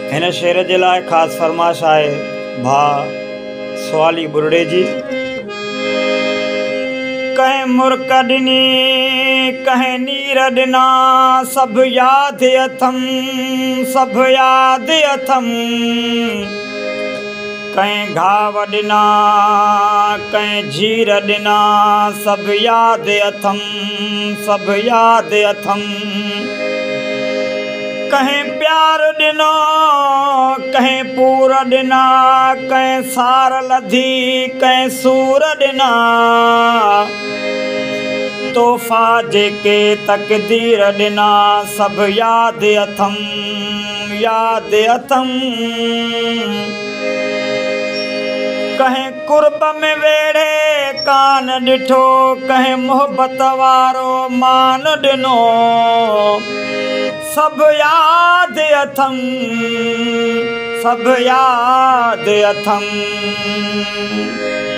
इन शेर जे लाइ ख़ासि फरमाइश आहे भा सवाली बुरड़े जी। कहीं मुर्क ॾिनी कहीं नीर ॾिना सभु यादि अथम सभु यादि अथम। कहीं घाव ॾिना कहीं झीर ॾिना सभु यादि अथम सभु यादि अथम। कहीं प्यार ॾिनो कहीं पूर ॾिना कहीं सार लधी कहीं सूर ॾिना। तोहफ़ा जेके तक़दीर ॾिना सभु यादि अथम यादि अथम। कहीं कुर्ब में वेड़े कान ॾिठो कहीं मोहब्बत वारो मान ॾिनो सभु यादि अथम सभु यादि अथम।